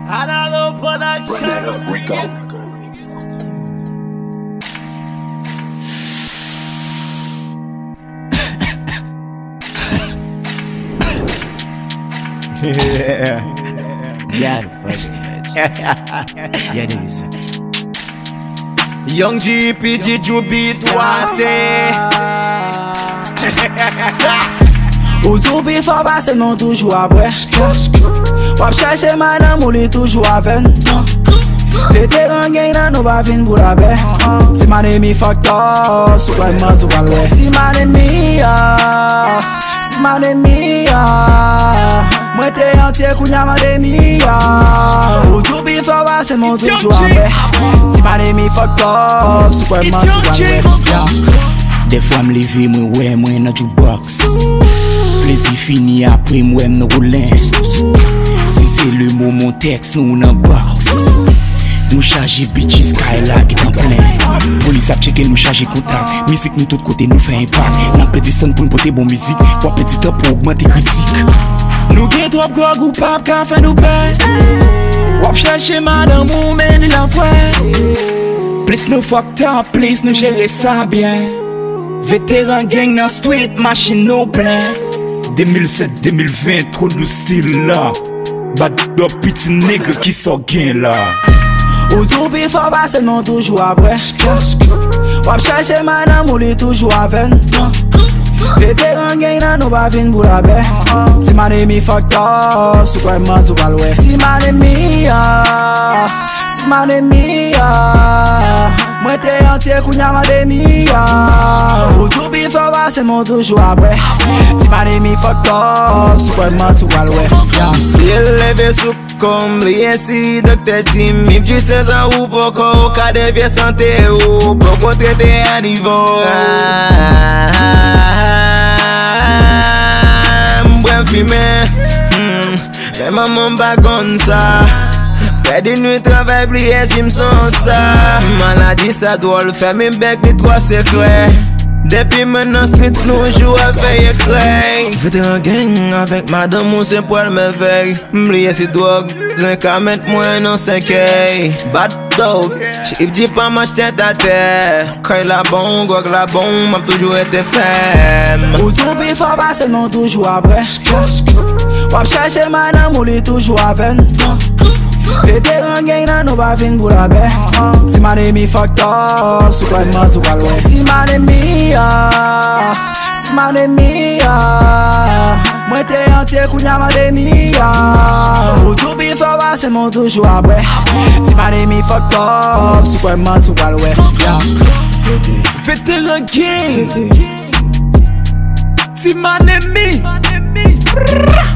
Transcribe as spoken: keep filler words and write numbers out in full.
Another production. Run that up, Rico. Yeah. Yeah, the fucking bitch. Yeah, this. Young G P T to beat water. Ou tou pi fò pa se nou toujou apre. Wap chache madame ou li toujou aven. Veteran gen nan nou pa vin pou la be. Si mane mi fucked up, sou kwa man tou pale. Si mane mi ya, si mane mi ya, mwen te yantye kounya mane mi ya. Ou tou pi fò pa se nou toujou apre. Si mane mi fucked up, sou kwa man tou pale. Des fois m'lever moi ouais moi dans jukebox. Plaisir fini après moi dans roulin. Si c'est le moment texte nous dans box. Nous charger bitches Skylar qui en plein. Police a checké nous charger contact. Musique nous tout côté nous fait impact. N'a petit son pour nous porter bon musique. Pour petit temps pour augmenter critique. Nous get trop gros groupe pas qu'à faire nous paix. Wap chercher madame ou mène la foi. Please nous fucked up, please nous gérer ça bien. Vétéran gang dans street, machine au plein. deux mille sept deux mille vingt, trop de style là. Bad up petit nègre qui sort gain là. Ou tou pi fò pa se nou toujou apre. Wap chache madame ou li toujou aven. Veteran gang nan nou pa vin pou la be. Si mane mi fucked up, sou kwa man tou palwe. Si mane mi ya, si mane mi ya, mwen te yantye kounya mane mi ya. Ou tou pi fò pa se nou toujou apre. Si mane mi fucked up, sou kwa man tou palwe. Still leve sou kombliye si docteur Tim. Mim di seize ans ou poko, ka devye sante ou poko trete a nivou. Mbwen fime, fè maman ba kon sa. Fè di nou travay pliye si mson sa. Maladi sa drôle, fè mi bek li tro sekre. Depuis maintenant street nous joue avec écran. Vétéran gang avec madame ou c'est pour me veille. M'lié si drogue, j'en qu'à mettre moi dans cinq A. Bad dog, j'y dis pas ma tête à terre. Quand la bombe, gog la bombe, m'a toujours été femme. Ou tou pi fò pa se nou toujou apre. Wap chache madame ou li toujou aven. Veteran gang nan nou pa vin pou la be. Si mane mi fucked up, sou kwa man tou palwe. Si mane mi ya, si mane mi ya, mwen te yantye kounya mane mi ya. Ou tou pi fò pa se nou toujou apre. Si mane mi fucked up, sou kwa man tou palwe. Veteran gang. Si mane mi.